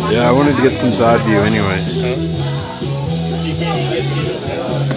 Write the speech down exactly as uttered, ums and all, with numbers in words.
Yeah, I wanted to get some side view anyways. Huh?